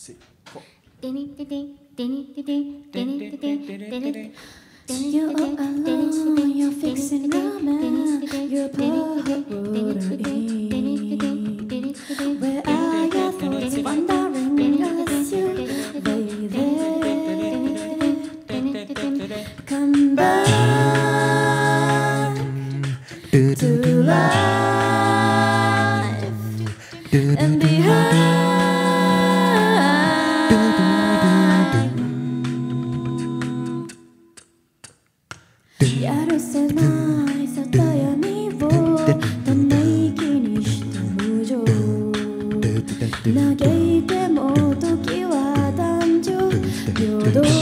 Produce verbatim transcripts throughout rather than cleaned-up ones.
四、五。 You're alone, you're fixing ramen. You're probably where are your thoughts wandering as you lay there? Come back to life and behind.やるせないさたやみをため息にして無情嘆いても時は男女平等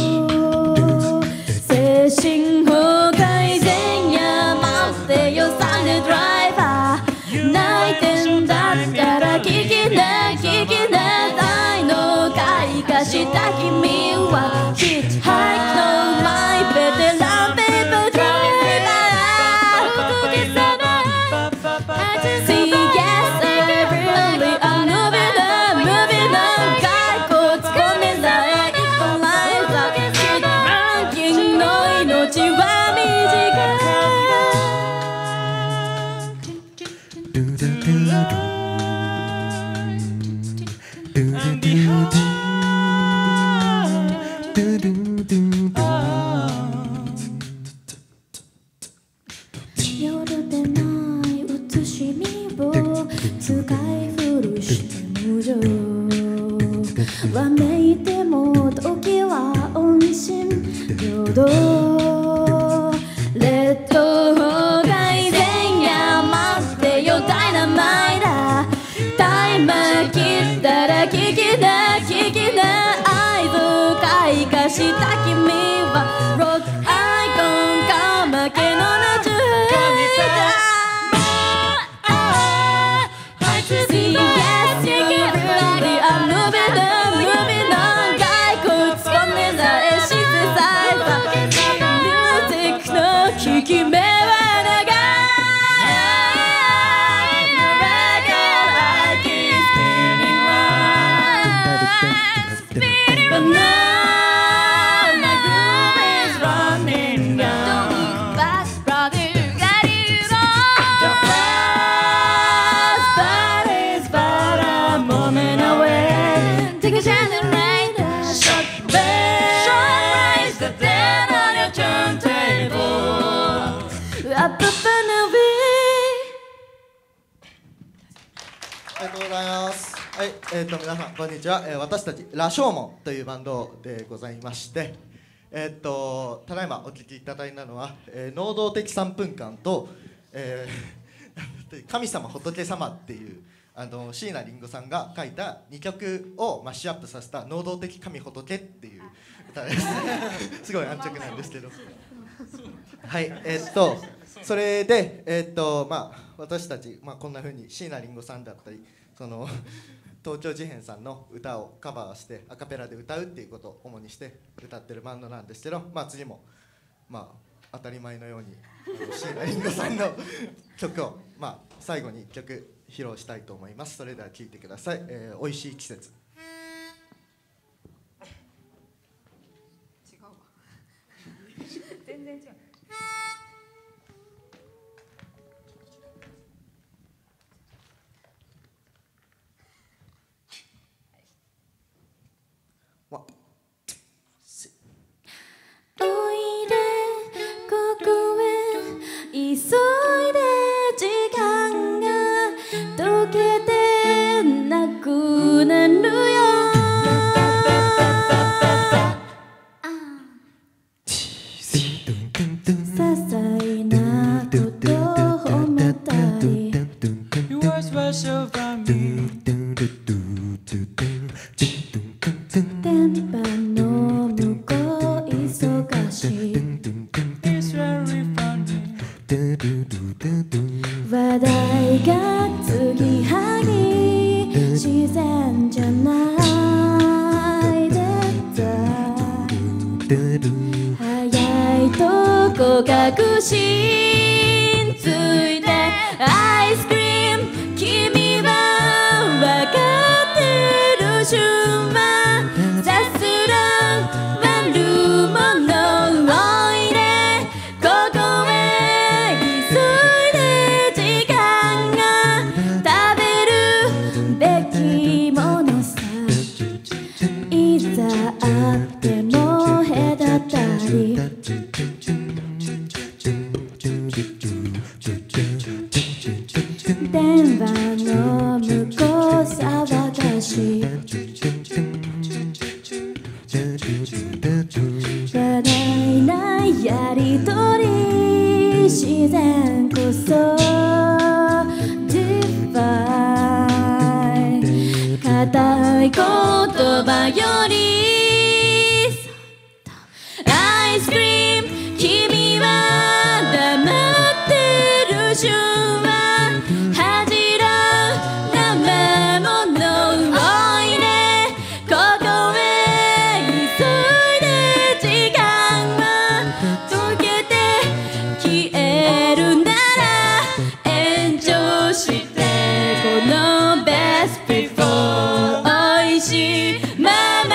精神法改善や待ってよサンデードライバー泣いてんだったら聞きな聞きなさいの開花した君はヒッチハイクのマイベテラン夜でない写しみを使い古して無情わめいても時は音信平等劣等法改善や待ってよダイナマイだタイマー切ったら聞きな聞きな合図開花した君はロックアイコンかまけの夏ありがとうございます。はい、えっ、ー、と皆さんこんにちは。えー、私たち羅生門というバンドでございまして、えっ、ー、とただいまお聴きいただいたのは、えー、能動的さんぷんかんと、えー、神様仏様っていうあの椎名林檎さんが書いたにきょくをマッシュアップさせた能動的神仏っていう歌です。すごい安直なんですけど。はい、えっ、ー、とそれでえっ、ー、とまあ私たち、まあ、こんな風に椎名林檎さんだったりその東京事変さんの歌をカバーしてアカペラで歌うっていうことを主にして歌ってるバンドなんですけど、まあ、次も、まあ、当たり前のように椎名林檎さんの曲を、まあ、最後にいっきょく披露したいと思います。それでは聴いてください。えー、おいしい季節。 違うわ全然違う。 おいでここへ急いで時間が溶けてなくなるよ些細なことを褒めたり電波の向こう忙しい話題が継ぎはぎ自然じゃないで早いとこ確信ついてアイスクリーム君は分かってる瞬間今よりアイスクリーム君は黙ってる瞬間恥じらう生ものおいでここへ急いで時間は溶けて消えるなら延長してこのベストビフォーおいしいまま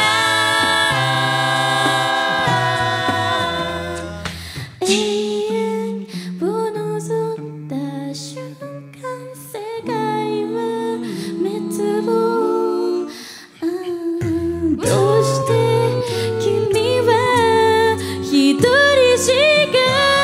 永遠を望んだ瞬間世界は滅亡どうして君は一人しか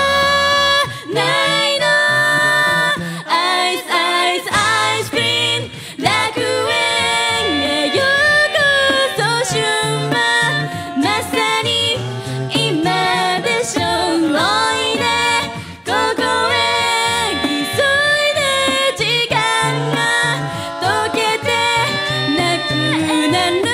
ないのアイスアイスアイスクリーム楽園へようこそ瞬間まさに今でしょおいでここへ急いで時間が溶けてなくなるよ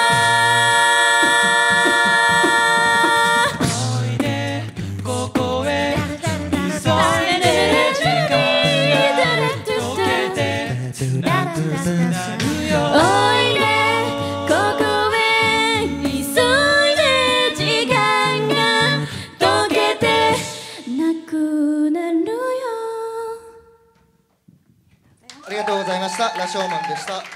ここへ急いで時間が溶けてなくなるよおいでここへ急いで時間が溶けてなくなるよありがとうございました。ラショーマンでした。